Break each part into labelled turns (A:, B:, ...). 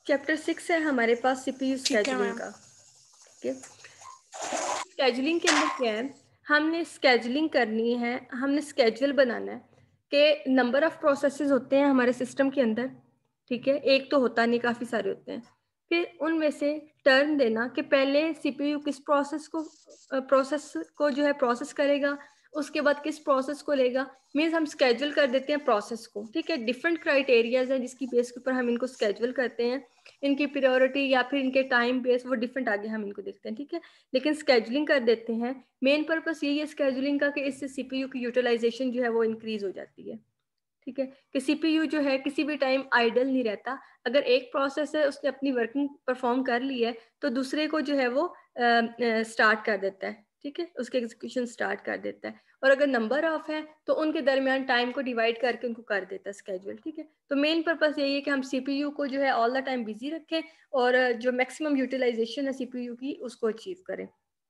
A: Chapter 6 है हमारे पास CPU scheduling का। ठीक है, स्केजुलिंग के अंदर क्या है, हमने स्केजुलिंग करनी है, हमने स्केड्यूल बनाना है कि नंबर ऑफ प्रोसेसेस होते हैं हमारे सिस्टम के अंदर। ठीक है, एक तो होता नहीं, काफ़ी सारे होते हैं। फिर उनमें से टर्न देना कि पहले सीपीयू किस प्रोसेस को जो है प्रोसेस करेगा, उसके बाद किस प्रोसेस को लेगा। मीन्स हम स्केड्यूल कर देते हैं प्रोसेस को। ठीक है, डिफरेंट क्राइटेरियाज हैं जिसकी बेस के ऊपर हम इनको स्केड्यूल करते हैं, इनकी प्रायोरिटी या फिर इनके टाइम बेस वो डिफरेंट आगे हम इनको देखते हैं। ठीक है, लेकिन स्केड्यूलिंग कर देते हैं। मेन पर्पस यही है स्केड्यूलिंग का कि इससे सीपीयू की यूटिलाइजेशन जो है वो इंक्रीज हो जाती है। ठीक है, कि सीपीयू जो है किसी भी टाइम आइडल नहीं रहता। अगर एक प्रोसेस है उसने अपनी वर्किंग परफॉर्म कर ली है तो दूसरे को जो है वो स्टार्ट कर देता है। ठीक है, उसके एग्जीक्यूशन स्टार्ट कर देता है। और अगर नंबर ऑफ है तो उनके दरमियान टाइम को डिवाइड करके उनको कर देता है स्केड्यूल। ठीक है, तो मेन पर्पस यही है कि हम सीपीयू को जो है ऑल द टाइम बिजी रखें और जो मैक्सिमम यूटिलाइजेशन है सीपीयू की उसको अचीव करें।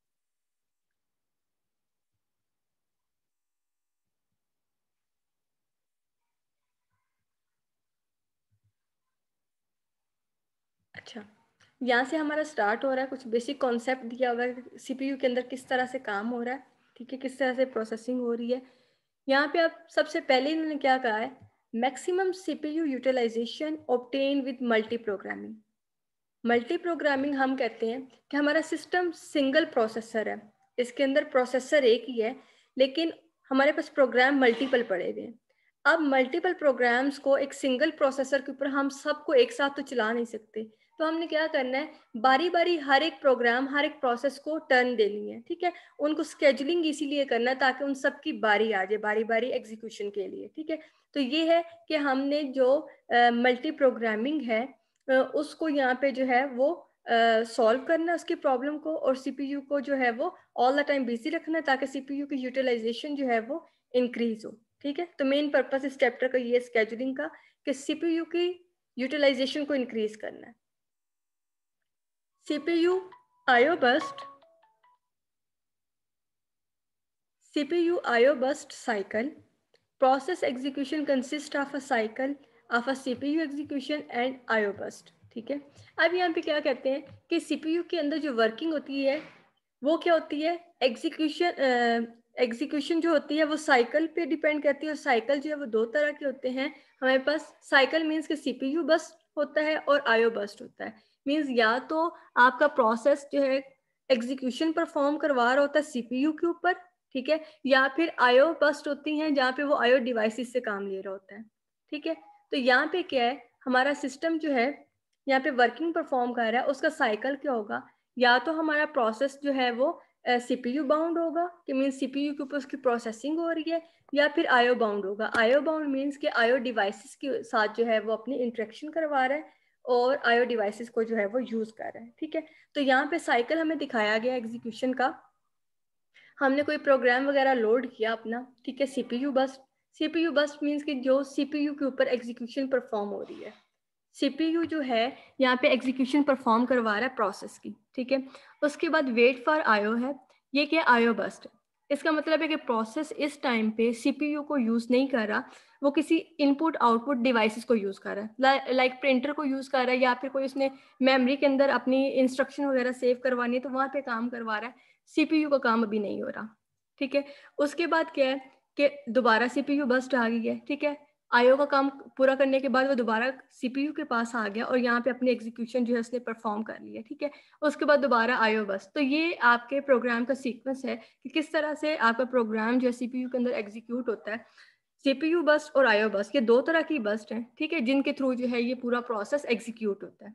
A: अच्छा, यहाँ से हमारा स्टार्ट हो रहा है, कुछ बेसिक कॉन्सेप्ट दिया हुआ है सीपीयू के अंदर किस तरह से काम हो रहा है। ठीक है, किस तरह से प्रोसेसिंग हो रही है। यहाँ पे अब सबसे पहले इन्होंने क्या कहा है, maximum CPU utilization obtain with multi programming. Multi programming हम कहते हैं कि हमारा सिस्टम सिंगल प्रोसेसर है, इसके अंदर प्रोसेसर एक ही है लेकिन हमारे पास प्रोग्राम मल्टीपल पड़े हुए हैं। अब मल्टीपल प्रोग्राम्स को एक सिंगल प्रोसेसर के ऊपर हम सबको एक साथ तो चला नहीं सकते, तो हमने क्या करना है, बारी बारी हर एक प्रोग्राम हर एक प्रोसेस को टर्न देनी है। ठीक है, उनको स्केजुलिंग इसीलिए करना है ताकि उन सब की बारी आ जाए, बारी बारी एग्जीक्यूशन के लिए। ठीक है, तो ये है कि हमने जो मल्टी प्रोग्रामिंग है उसको यहाँ पे जो है वो सॉल्व करना है उसकी प्रॉब्लम को, और सीपीयू को जो है वो ऑल द टाइम बिजी रखना है ताकि सीपीयू की यूटिलाइजेशन जो है वो इंक्रीज हो। ठीक है, तो मेन पर्पस इस चैप्टर का ये स्केजुलिंग का कि सीपीयू की यूटिलाइजेशन को इंक्रीज करना है। CPU IO burst, CPU IO burst cycle. Process execution consists of a cycle of a CPU execution and IO burst. ठीक है, अब यहाँ पे क्या कहते हैं कि CPU के अंदर जो वर्किंग होती है वो क्या होती है, एग्जीक्यूशन जो होती है वो साइकिल पे डिपेंड करती है। और साइकिल जो है वो दो तरह के होते हैं हमारे पास। साइकिल मीन्स कि CPU बस्ट होता है और IO बस्ट होता है। मीन्स या तो आपका प्रोसेस जो है एग्जीक्यूशन परफॉर्म करवा रहा होता है CPU के ऊपर, ठीक है, या फिर आईओ बस्ट होती हैं जहाँ पे वो आईओ डिवाइसेस से काम ले रहा होता है। ठीक है, तो यहाँ पे क्या है, हमारा सिस्टम जो है यहाँ पे वर्किंग परफॉर्म कर रहा है, उसका साइकिल क्या होगा, या तो हमारा प्रोसेस जो है वो सीपीयू बाउंड होगा कि मीन्स सीपीयू के ऊपर उसकी प्रोसेसिंग हो रही है, या फिर आईओ बाउंड होगा। आईओ बाउंड मीन्स कि आईओ डिवाइसेस के साथ जो है वो अपनी इंटरेक्शन करवा रहा है और आईओ डिवाइसेस को जो है वो यूज कर रहा है। ठीक है, तो यहाँ पे साइकिल हमें दिखाया गया एग्जीक्यूशन का। हमने कोई प्रोग्राम वगैरह लोड किया अपना, ठीक है, सीपीयू बस्ट मीन्स कि जो सीपीयू के ऊपर एग्जीक्यूशन परफॉर्म हो रही है। सीपीयू जो है यहाँ पे एग्जीक्यूशन परफॉर्म करवा रहा है प्रोसेस की। ठीक है, उसके बाद वेट फॉर आईओ है, ये क्या आईओ बस्ट है। इसका मतलब है कि प्रोसेस इस टाइम पे सीपीयू को यूज नहीं कर रहा, वो किसी इनपुट आउटपुट डिवाइसेस को यूज कर रहा है, लाइक प्रिंटर को यूज कर रहा है, या फिर कोई उसने मेमोरी के अंदर अपनी इंस्ट्रक्शन वगैरह सेव करवानी है तो वहां पे काम करवा रहा है। सीपीयू का काम अभी नहीं हो रहा। ठीक है, उसके बाद क्या है कि दोबारा सीपीयू बस्ट आ गई है। ठीक है, आईओ का काम पूरा करने के बाद वो दोबारा सीपीयू के पास आ गया और यहाँ पे अपनी एग्जीक्यूशन जो है उसने परफॉर्म कर लिया। ठीक है, उसके बाद दोबारा आईओ बस्ट। तो ये आपके प्रोग्राम का सीक्वेंस है कि किस तरह से आपका प्रोग्राम जो है सीपीयू के अंदर एग्जीक्यूट होता है। सीपीयू बस्ट और आईओ बस्ट ये दो तरह की बस्ट हैं, ठीक है, जिनके थ्रू जो है ये पूरा प्रोसेस एग्जीक्यूट होता है।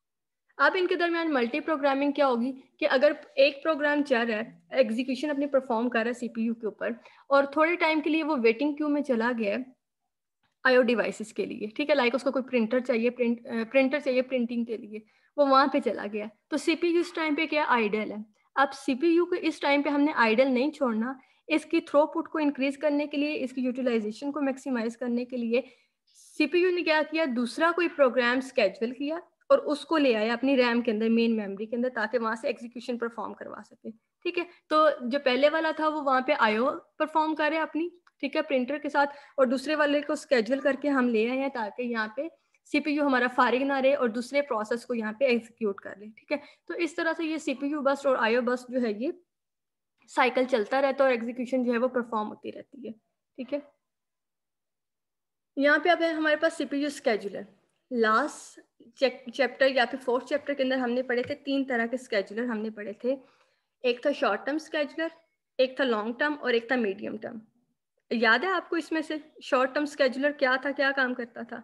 A: अब इनके दरमियान मल्टी प्रोग्रामिंग क्या होगी कि अगर एक प्रोग्राम चल रहा है, एग्जीक्यूशन अपनी परफॉर्म कर रहा है सीपीयू के ऊपर, और थोड़े टाइम के लिए वो वेटिंग क्यू में चला गया है आईओ डिवाइसेस के लिए। ठीक है, लाइक उसको कोई प्रिंटर चाहिए, प्रिंटर चाहिए प्रिंटिंग के लिए, वो वहां पे चला गया, तो सीपीयू इस टाइम पे क्या आइडल है। अब सीपीयू को इस टाइम पे हमने आइडल नहीं छोड़ना, इसकी थ्रोपुट को इंक्रीज करने के लिए, इसकी यूटिलाइजेशन को मैक्सिमाइज करने के लिए सीपीयू ने क्या किया, दूसरा कोई प्रोग्राम स्केड्यूल किया और उसको ले आया अपनी रैम के अंदर, मेन मेमोरी के अंदर, ताकि वहां से एग्जीक्यूशन परफॉर्म करवा सके। ठीक है, तो जो पहले वाला था वो वहां पे आईओ परफॉर्म करे अपनी, ठीक है, प्रिंटर के साथ, और दूसरे वाले को स्केड्यूल करके हम ले आए हैं ताकि यहाँ पे CPU हमारा फारिग ना रहे और दूसरे प्रोसेस को यहाँ पे एग्जीक्यूट कर ले, ठीक है। तो इस तरह से ये CPU बस्ट और IO बस्ट जो है ये साइकिल चलता रहता है और एग्जीक्यूशन जो है वो परफॉर्म होती रहती है, ठीक है। यहाँ पे अब है हमारे पास CPU स्केजुलर। लास्ट चैप्टर या फिर 4th चैप्टर के अंदर हमने पढ़े थे 3 तरह के स्केजुलर हमने पढ़े थे। एक था शॉर्ट टर्म स्केजुलर, एक था लॉन्ग टर्म और एक था मीडियम टर्म। याद है आपको इसमें से शॉर्ट टर्म स्केजुलर क्या था, क्या काम करता था?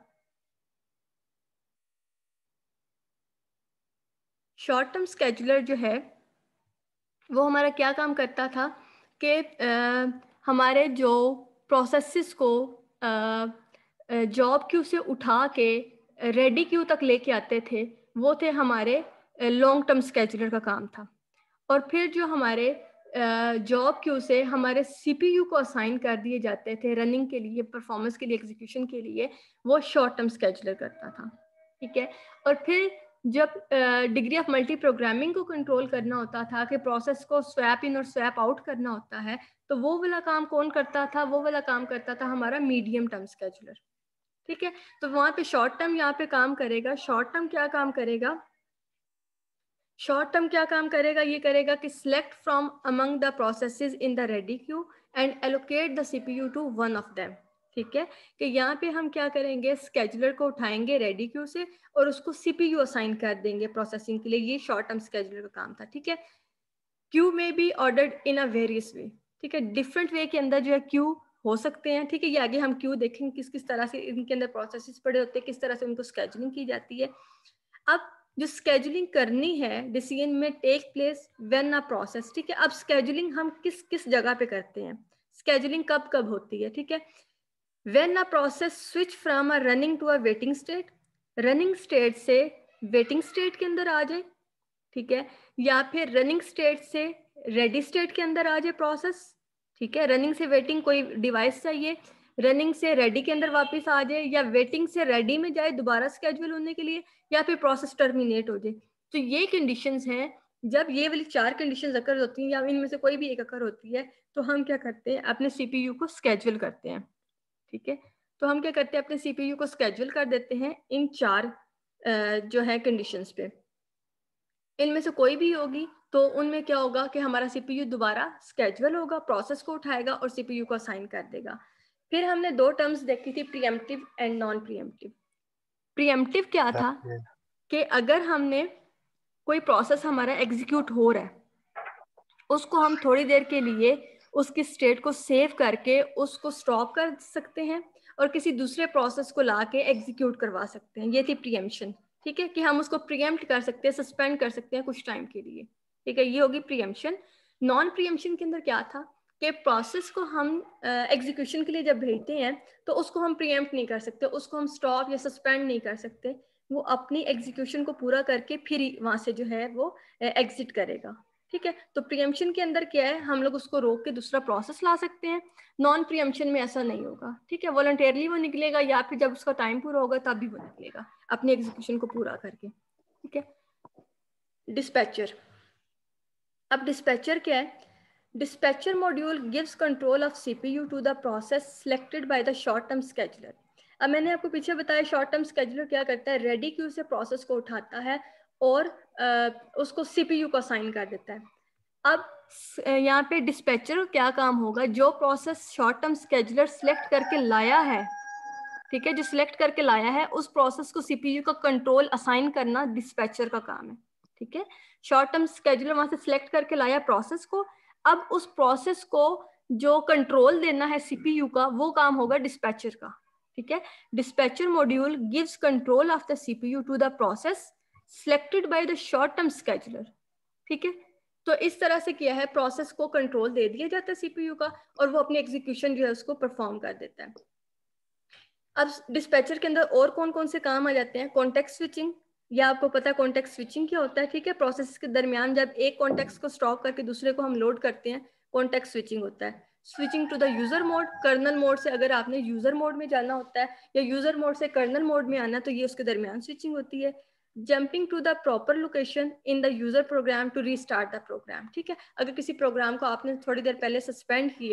A: शॉर्ट टर्म स्केजुलर जो है वो हमारा क्या काम करता था कि हमारे जो प्रोसेसेस को जॉब क्यू से उठा के रेडी क्यू तक लेके आते थे, वो थे हमारे लॉन्ग टर्म स्केजुलर का काम था। और फिर जो हमारे जॉब क्यू से हमारे CPU को असाइन कर दिए जाते थे रनिंग के लिए, परफॉर्मेंस के लिए, एग्जीक्यूशन के लिए, वो शॉर्ट टर्म स्केजुलर करता था, ठीक है। और फिर जब डिग्री ऑफ मल्टी प्रोग्रामिंग को कंट्रोल करना होता था कि प्रोसेस को स्वैप इन और स्वैप आउट करना होता है, तो वो वाला काम कौन करता था? वो वाला काम करता था हमारा मीडियम टर्म स्केजुलर, ठीक है। तो वहां पे शॉर्ट टर्म यहाँ पे काम करेगा। शॉर्ट टर्म क्या काम करेगा? शॉर्ट टर्म क्या काम करेगा? ये करेगा कि select from among the processes in the ready queue and allocate the CPU to one of them, ठीक है। कि यहाँ पे हम क्या करेंगे, स्केजुलर को उठाएंगे रेडी क्यू से और उसको CPU असाइन कर देंगे प्रोसेसिंग के लिए। ये शॉर्ट टर्म स्केजुलर का काम था, ठीक है। क्यू में be ordered in a various way, ठीक है। डिफरेंट वे के अंदर जो है क्यू हो सकते हैं, ठीक है। ये आगे हम क्यू देखेंगे किस किस तरह से इनके अंदर प्रोसेसेस पड़े होते हैं, किस तरह से उनको स्केजुलिंग की जाती है। अब जो स्केजुलिंग करनी है डिसीजन में take place when a process, ठीक है। अब स्केजुलिंग हम किस किस जगह पे करते हैं, स्केजुलिंग कब कब होती है, ठीक है। When a process switch from a running to a waiting state, running state से वेटिंग स्टेट के अंदर आ जाए, ठीक है। या फिर रनिंग स्टेट से रेडी स्टेट के अंदर आ जाए प्रोसेस, ठीक है। रनिंग से वेटिंग कोई डिवाइस चाहिए, रनिंग से रेडी के अंदर वापस आ जाए, या वेटिंग से रेडी में जाए दोबारा स्केड्यूल होने के लिए, या फिर प्रोसेस टर्मिनेट हो जाए। तो ये कंडीशंस हैं। जब ये वाली 4 कंडीशंस अकर होती हैं या इनमें से कोई भी एक अकर होती है, तो हम क्या करते हैं, अपने CPU को स्केड्यूल करते हैं, ठीक है। तो हम क्या करते हैं, अपने CPU को स्केड्यूल कर देते हैं इन 4 जो है कंडीशंस पे। इनमें से कोई भी होगी तो उनमें क्या होगा कि हमारा CPU दोबारा स्केड्यूल होगा, प्रोसेस को उठाएगा और CPU को असाइन कर देगा। फिर हमने 2 टर्म्स देखी थी, preemptive and non preemptive. Preemptive क्या था कि अगर हमने कोई प्रोसेस हमारा एग्जीक्यूट हो रहा है, उसको हम थोड़ी देर के लिए उसकी स्टेट को सेव करके उसको स्टॉप कर सकते हैं और किसी दूसरे प्रोसेस को लाके एग्जीक्यूट करवा सकते हैं। ये थी प्रीएम्पशन, ठीक है। कि हम उसको प्रीएम्प्ट कर सकते हैं, सस्पेंड कर सकते हैं कुछ टाइम के लिए, ठीक है। ये होगी प्रीएम्पशन। नॉन प्रीएम्पशन के अंदर क्या था कि प्रोसेस को हम एग्जीक्यूशन के लिए जब भेजते हैं तो उसको हम प्रीएम्प्ट नहीं कर सकते, उसको हम स्टॉप या सस्पेंड नहीं कर सकते। वो अपनी एग्जीक्यूशन को पूरा करके फिर वहां से जो है वो एग्जिट करेगा, ठीक है। तो प्रीएम्पशन के अंदर क्या है, हम लोग उसको रोक के दूसरा प्रोसेस ला सकते हैं। नॉन प्रीएम्पशन में ऐसा नहीं होगा, ठीक है। वॉलंटियरली वो निकलेगा या फिर जब उसका टाइम पूरा होगा तब भी वो निकलेगा अपनी एग्जीक्यूशन को पूरा करके, ठीक है। डिस्पैचर। अब डिस्पैचर क्या है? Dispatcher module gives control of CPU to the process selected by the short term scheduler. अब मैंने आपको पीछे बताया शॉर्ट टर्म स्केजुलर क्या करता है, रेडी क्यू से प्रोसेस को उठाता है और उसको CPU को असाइन कर देता है। अब यहाँ पे डिस्पैचर क्या काम होगा, जो process short term scheduler select करके लाया है, ठीक है, जो सिलेक्ट करके लाया है उस प्रोसेस को CPU का कंट्रोल असाइन करना डिस्पैचर का काम है, ठीक है। शॉर्ट टर्म स्केजुलर वहां से सिलेक्ट करके लाया प्रोसेस को, अब उस प्रोसेस को जो कंट्रोल देना है CPU का, वो काम होगा डिस्पैचर का, ठीक है। Dispatcher module gives control of the CPU to the process selected by the short term scheduler, ठीक है। तो इस तरह से किया है, प्रोसेस को कंट्रोल दे दिया जाता है CPU का और वो अपनी एग्जीक्यूशन जो है उसको परफॉर्म कर देता है। अब डिस्पैचर के अंदर और कौन कौन से काम आ जाते हैं, कॉन्टेक्स्ट स्विचिंग, या आपको पता है कॉन्टेक्स्ट स्विचिंग क्या होता है, ठीक है। प्रोसेस के दरमियान जब एक कॉन्टेक्स्ट को स्टॉप करके दूसरे को हम लोड करते हैं, कॉन्टेक्स्ट स्विचिंग होता है। Switching to the user mode, kernel mode से अगर आपने यूजर मोड में जाना होता है या यूजर मोड से कर्नल मोड में आना, तो ये उसके दरमियान स्विचिंग होती है। Jumping to the proper location in the user program to restart the program, ठीक है। अगर किसी प्रोग्राम को आपने थोड़ी देर पहले सस्पेंड किया है,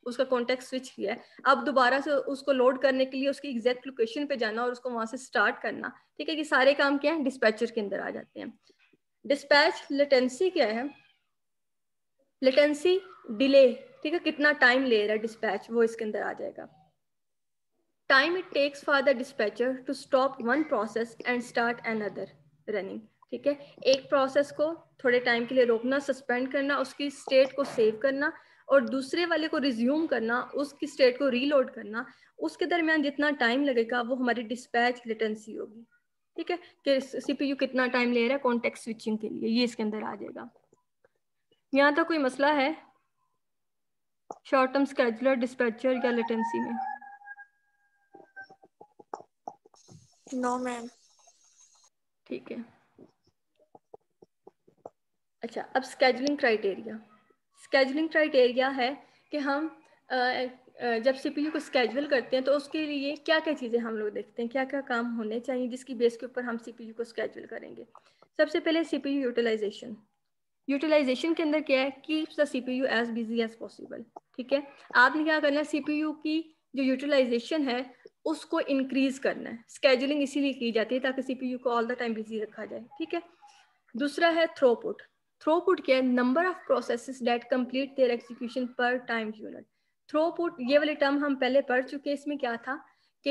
A: उसका कॉन्टेक्स्ट स्विच किया है, अब दोबारा से उसको लोड करने के लिए उसकी एग्जैक्ट लोकेशन पे जाना और उसको वहां से स्टार्ट करना, ठीक है, ये सारे काम क्या है डिस्पैचर के अंदर आ जाते हैं। डिस्पैच लेटेंसी क्या है, लेटेंसी डिले, ठीक है, कितना टाइम ले रहा है डिस्पैच, वो इसके अंदर आ जाएगा। Time it takes for the dispatcher to stop one process and start another running, ठीक है, एक प्रोसेस को थोड़े टाइम के लिए रोकना, सस्पेंड करना, उसकी स्टेट को सेव करना और दूसरे वाले को रिज्यूम करना, उसकी स्टेट को रीलोड करना, उसके दरमियान जितना टाइम लगेगा वो हमारी डिस्पैच लेटेंसी होगी, ठीक है, कि सीपीयू कितना टाइम ले रहा है कॉन्टेक्स्ट स्विचिंग के लिए, ये इसके अंदर आ जाएगा। यहाँ तक कोई मसला है शॉर्ट टर्म स्केजुलर, डिस्पैचर या लेटेंसी में?
B: No ma'am.
A: ठीक है, अच्छा अब स्केजुलिंग क्राइटेरिया। स्केजुलिंग क्राइटेरिया है कि हम जब सीपीयू को स्केजुअल करते हैं तो उसके लिए क्या क्या चीज़ें हम लोग देखते हैं, क्या क्या काम होने चाहिए जिसकी बेस के ऊपर हम सीपीयू को स्केजुअल करेंगे। सबसे पहले सीपीयू यूटिलाइजेशन। यूटिलाइजेशन के अंदर क्या है, keeps the CPU as busy as possible, ठीक है, आपने क्या करना है सीपीयू की जो यूटिलाइजेशन है उसको इंक्रीज करना है। स्केजुलिंग इसीलिए की जाती है ताकि सीपीयू को ऑल द टाइम बिजी रखा जाए, ठीक है। दूसरा है थ्रोपुट। थ्रोपुट क्या है, number of processes that complete their execution per time unit. Throughput ये वाली टर्म हम पहले पढ़ चुके हैं, इसमें क्या था कि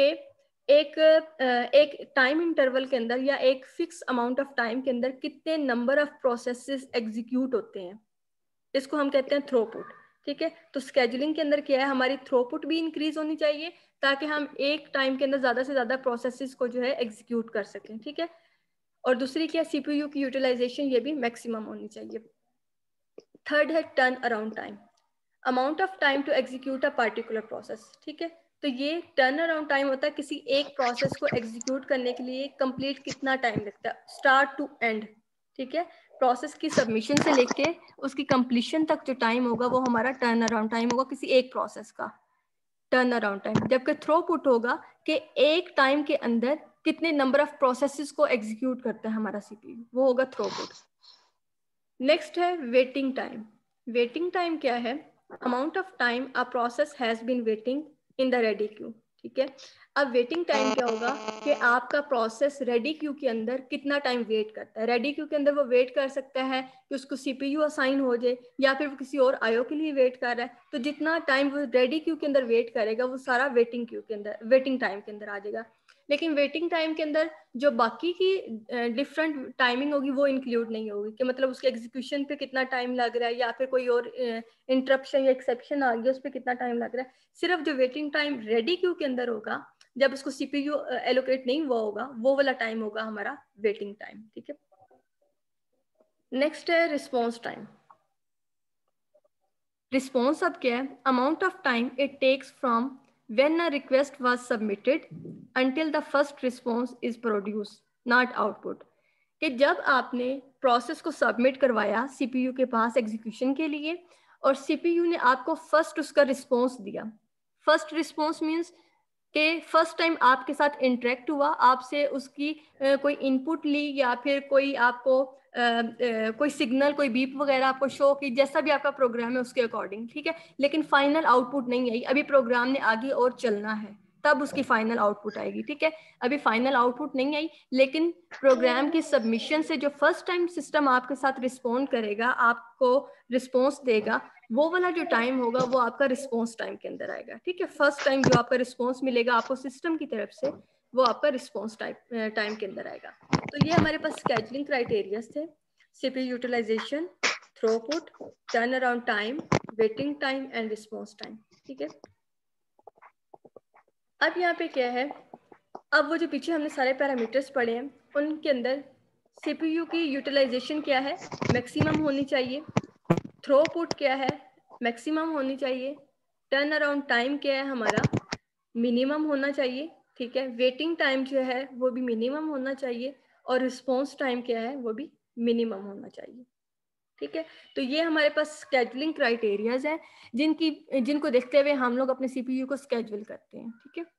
A: एक टाइम इंटरवल के अंदर या एक फिक्स अमाउंट ऑफ टाइम के अंदर कितने नंबर ऑफ प्रोसेसेस एग्जीक्यूट होते हैं, इसको हम कहते हैं थ्रोपुट, ठीक है। तो स्केजुलिंग के अंदर क्या है, हमारी थ्रोपुट भी इंक्रीज होनी चाहिए ताकि हम एक टाइम के अंदर ज्यादा से ज्यादा प्रोसेसेस को जो है एग्जीक्यूट कर सकें, ठीक है। और दूसरी क्या, सीपीयू की यूटिलाइजेशन ये भी मैक्सिमम होनी चाहिए। थर्ड है turn around time, amount of time to execute a particular process, ठीक है। तो ये टर्न अराउंड टाइम होता है किसी एक प्रोसेस को एग्जीक्यूट करने के लिए कंप्लीट कितना टाइम लगता है स्टार्ट टू एंड, ठीक है। प्रोसेस की सबमिशन से लेके उसकी कंप्लीशन तक जो टाइम होगा वो हमारा टर्न अराउंड टाइम होगा किसी एक प्रोसेस का, टर्न अराउंड टाइम। जबकि थ्रोपुट होगा कि एक टाइम के अंदर कितने नंबर ऑफ प्रोसेसेस को एग्जीक्यूट करता है हमारा सीपीयू, वो होगा थ्रोपुट। नेक्स्ट है वेटिंग टाइम। वेटिंग टाइम क्या है, amount of time a process has been waiting in the ready queue, ठीक है। अब वेटिंग टाइम क्या होगा कि आपका प्रोसेस रेडी क्यू के अंदर कितना टाइम वेट करता है। रेडी क्यू के अंदर वो वेट कर सकता है कि उसको सीपीयू असाइन हो जाए या फिर वो किसी और आईओ के लिए वेट कर रहा है, तो जितना टाइम वो रेडी क्यू के अंदर वेट करेगा वो सारा वेटिंग क्यू के अंदर, वेटिंग टाइम के अंदर आ जाएगा। लेकिन वेटिंग टाइम के अंदर जो बाकी की डिफरेंट टाइमिंग होगी वो इंक्लूड नहीं होगी, कि मतलब उसके एग्जीक्यूशन पे कितना टाइम लग रहा है या फिर कोई और इंटरप्शन या एक्सेप्शन आ गया उस पर कितना टाइम लग रहा है। सिर्फ जो वेटिंग टाइम रेडी क्यू के अंदर होगा जब उसको सीपीयू एलोकेट नहीं हुआ होगा वो वाला टाइम होगा हमारा वेटिंग टाइम, ठीक है। नेक्स्ट है रिस्पॉन्स टाइम। रिस्पॉन्स अब क्या है, amount of time it takes from when a request was submitted until the first response is produced, not output। कि जब आपने प्रोसेस को सबमिट करवाया सीपीयू के पास एग्जीक्यूशन के लिए और सीपीयू ने आपको फर्स्ट उसका रिस्पॉन्स दिया। फर्स्ट रिस्पॉन्स मीन्स कि फर्स्ट टाइम आपके साथ इंटरेक्ट हुआ, आपसे उसकी कोई इनपुट ली या फिर कोई आपको कोई सिग्नल कोई बीप वगैरह आपको शो की, जैसा भी आपका प्रोग्राम है उसके अकॉर्डिंग, ठीक है। लेकिन फाइनल आउटपुट नहीं आई, अभी प्रोग्राम ने आगे और चलना है तब उसकी फाइनल आउटपुट आएगी, ठीक है। अभी फाइनल आउटपुट नहीं आई लेकिन प्रोग्राम की सबमिशन से जो फर्स्ट टाइम सिस्टम आपके साथ रिस्पॉन्ड करेगा, आपको रिस्पॉन्स देगा, वो वाला जो टाइम होगा वो आपका रिस्पॉन्स टाइम के अंदर आएगा, ठीक है। फर्स्ट टाइम जो आपका रिस्पॉन्स मिलेगा आपको सिस्टम की तरफ से वो आपका रिस्पॉन्स टाइम के अंदर आएगा। तो ये हमारे पास स्केजुलिंग क्राइटेरियाज थे, CPU utilization, throughput, turn around time, waiting time and response time, ठीक है। अब यहाँ पे क्या है, अब वो जो पीछे हमने सारे पैरामीटर्स पढ़े हैं उनके अंदर सीपीयू की यूटिलाइजेशन क्या है, मैक्सिमम होनी चाहिए। थ्रोपुट क्या है, मैक्सिमम होनी चाहिए। टर्न अराउंड टाइम क्या है हमारा, मिनिमम होना चाहिए, ठीक है। वेटिंग टाइम जो है वो भी मिनिमम होना चाहिए और रिस्पॉन्स टाइम क्या है वो भी मिनिमम होना चाहिए, ठीक है। तो ये हमारे पास स्केजुलिंग क्राइटेरियाज हैं जिनको देखते हुए हम लोग अपने सीपीयू को स्केजुअल करते हैं, ठीक है।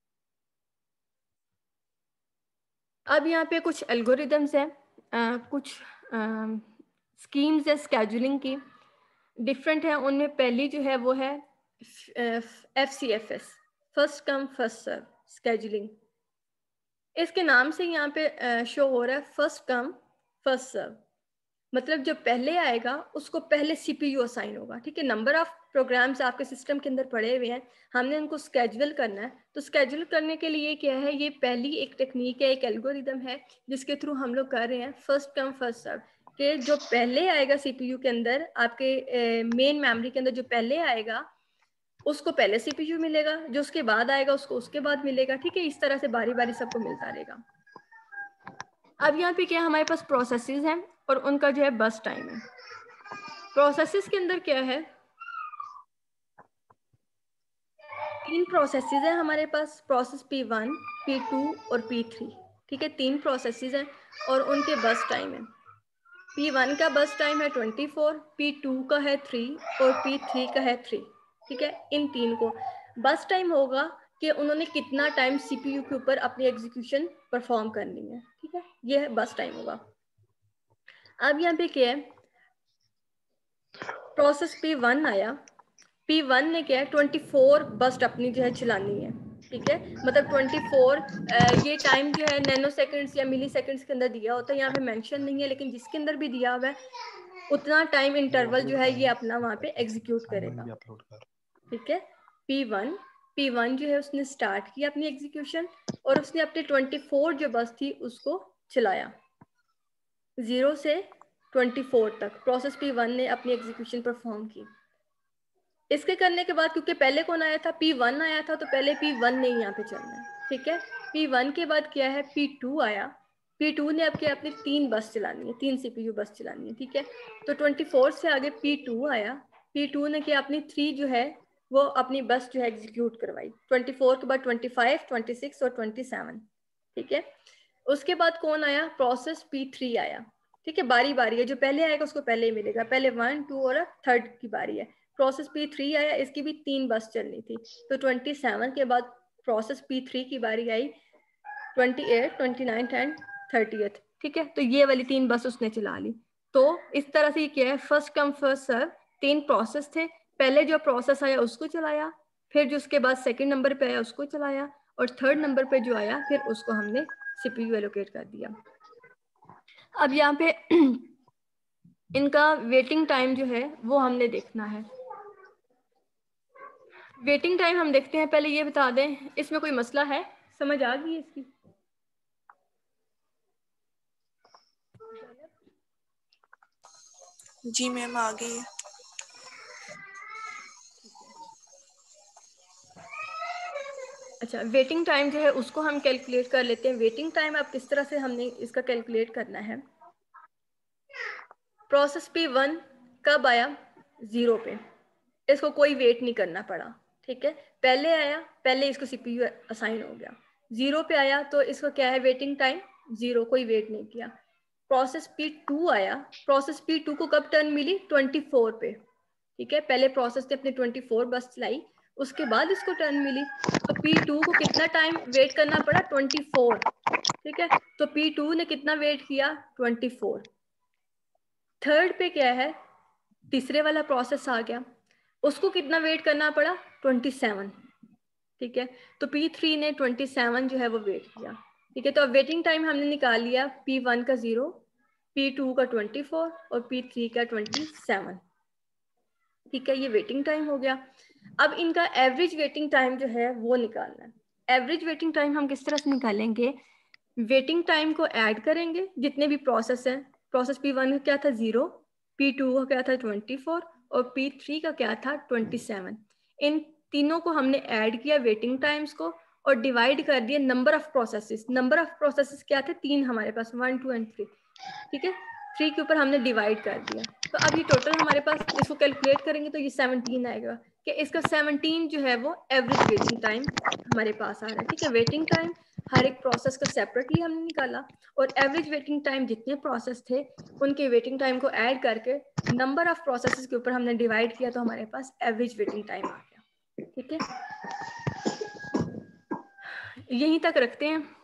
A: अब यहाँ पे कुछ एल्गोरिदम्स हैं, कुछ स्कीम्स है स्केजुलिंग की, डिफरेंट है। उनमें पहली जो है वो है FCFS, first come first serve scheduling. इसके नाम से यहाँ पे शो हो रहा है फर्स्ट कम फर्स्ट सर्व, मतलब जो पहले आएगा उसको पहले CPU असाइन होगा। ठीक है, नंबर ऑफ प्रोग्राम्स आपके सिस्टम के अंदर पड़े हुए हैं, हमने उनको स्केड्यूल करना है। तो स्केड्यूल करने के लिए क्या है, ये पहली एक टेक्निक है, एक एल्गोरिदम है जिसके थ्रू हम लोग कर रहे हैं फर्स्ट कम फर्स्ट सर्व। कि जो पहले आएगा CPU के अंदर, आपके मेन मेमोरी के अंदर जो पहले आएगा उसको पहले CPU मिलेगा, जो उसके बाद आएगा उसको उसके बाद मिलेगा। ठीक है, इस तरह से बारी बारी सबको मिलता रहेगा। अब यहाँ पे क्या है, हमारे पास प्रोसेसेस हैं और उनका जो है बस टाइम है। प्रोसेसेस के अंदर क्या है, 3 प्रोसेसेस हैं हमारे पास, प्रोसेस P1, P2 और P3। ठीक है, 3 प्रोसेसेस हैं और उनके बस टाइम है। P1 का बस टाइम है 24, P2 का है 3 और P3 का है 3। ठीक है, इन 3 को बस टाइम होगा कि उन्होंने कितना टाइम CPU के ऊपर अपनी एग्जीक्यूशन परफॉर्म करनी है। ठीक है, ये है बस टाइम होगा। अब यहाँ पे क्या है, प्रोसेस P1 आया, P1 ने क्या है 24 बस्ट अपनी जो है चलानी है। ठीक है, मतलब 24 ये टाइम जो है नैनो सेकेंड्स या मिली सेकेंड्स के अंदर दिया होता है, यहाँ पे मेंशन नहीं है, लेकिन जिसके अंदर भी दिया हुआ है उतना टाइम इंटरवल जो है ये अपना वहाँ पे एग्जीक्यूट करेगा। ठीक है, P1 जो है उसने स्टार्ट किया अपनी एग्जीक्यूशन और उसने अपने 24 जो बस थी उसको चलाया, 0 से 24 तक प्रोसेस P1 ने अपनी एग्जीक्यूशन परफॉर्म की। इसके करने के बाद, क्योंकि पहले कौन आया था, P1 आया था, तो पहले P1 ने यहाँ पे चलना है। ठीक है, P1 के बाद क्या है, P2 आया, P2 ने अब क्या अपनी 3 बस चलानी है, 3 CPU बस चलानी है। ठीक है, तो 24 से आगे P2 आया, P2 ने क्या अपनी 3 जो है वो अपनी बस जो है एग्जीक्यूट करवाई। 24 के बाद 25, 26 और 27। ठीक है, उसके बाद कौन आया, प्रोसेस P3 आया। ठीक है, बारी बारी है, जो पहले आएगा उसको पहले ही मिलेगा, पहले 1, 2 और 3 की बारी है। प्रोसेस P3 आया, इसकी भी 3 बस चलनी थी, तो 27 के बाद प्रोसेस P3 की बारी आई, 28, 29 एंड 30th। ठीक है, तो ये वाली 3 बस उसने चला ली। तो इस तरह से ये क्या है, first come first serve, 3 process थे, पहले जो प्रोसेस आया उसको चलाया, फिर जो उसके बाद सेकंड नंबर पे आया उसको चलाया, और थर्ड नंबर पे जो आया फिर उसको हमने CPU एलोकेट कर दिया। अब यहाँ पे इनका वेटिंग टाइम जो है वो हमने देखना है। वेटिंग टाइम हम देखते हैं, पहले ये बता दें इसमें कोई मसला है, समझ आ गई इसकी?
B: जी मैम आ गई।
A: अच्छा, वेटिंग टाइम जो है उसको हम कैलकुलेट कर लेते हैं। वेटिंग टाइम अब किस तरह से हमने इसका कैलकुलेट करना है। प्रोसेस P1 कब आया, 0 पे, इसको कोई वेट नहीं करना पड़ा। ठीक है, पहले आया, पहले इसको CPU असाइन हो गया, 0 पे आया तो इसको क्या है, वेटिंग टाइम 0, कोई वेट नहीं किया। प्रोसेस P2 आया, प्रोसेस P2 को कब टर्न मिली, 24 पे। ठीक है, पहले प्रोसेस ने अपनी 24 बस चलाई, उसके बाद इसको टर्न मिली, तो P2 को कितना टाइम वेट करना पड़ा, 24। ठीक है, तो P2 ने कितना वेट किया, 24। थर्ड पे क्या है, तीसरे वाला प्रोसेस आ गया, उसको कितना वेट करना पड़ा, 27। ठीक है, तो P3 ने 27 जो है वो वेट किया। ठीक है, तो अब वेटिंग टाइम हमने निकाल लिया, P1 का 0, P2 का 24 और P3 का 27। ठीक है, ये वेटिंग टाइम हो गया। अब इनका एवरेज वेटिंग टाइम जो है वो निकालना है। एवरेज वेटिंग टाइम हम किस तरह से निकालेंगे, वेटिंग टाइम को ऐड करेंगे, जितने भी प्रोसेस हैं, प्रोसेस P1 का क्या था 0, P2 का क्या था 24 और P3 का क्या था 27। इन तीनों को हमने ऐड किया वेटिंग टाइम्स को और डिवाइड कर दिया number of processes. Number of processes क्या थे, 3 हमारे पास, 1, 2 एंड 3। ठीक है, 3 के ऊपर हमने डिवाइड कर दिया, तो अब ये टोटल हमारे पास, इसको कैलकुलेट करेंगे तो ये 17 आएगा, कि इसका 17 जो है वो एवरेज वेटिंग टाइम हमारे पास आ रहा है। ठीक है, वेटिंग टाइम हर एक प्रोसेस का सेपरेटली हमने निकाला और एवरेज वेटिंग टाइम जितने प्रोसेस थे उनके वेटिंग टाइम को ऐड करके नंबर ऑफ प्रोसेसेस के ऊपर हमने डिवाइड किया, तो हमारे पास एवरेज वेटिंग टाइम आ गया। ठीक है, यहीं तक रखते हैं।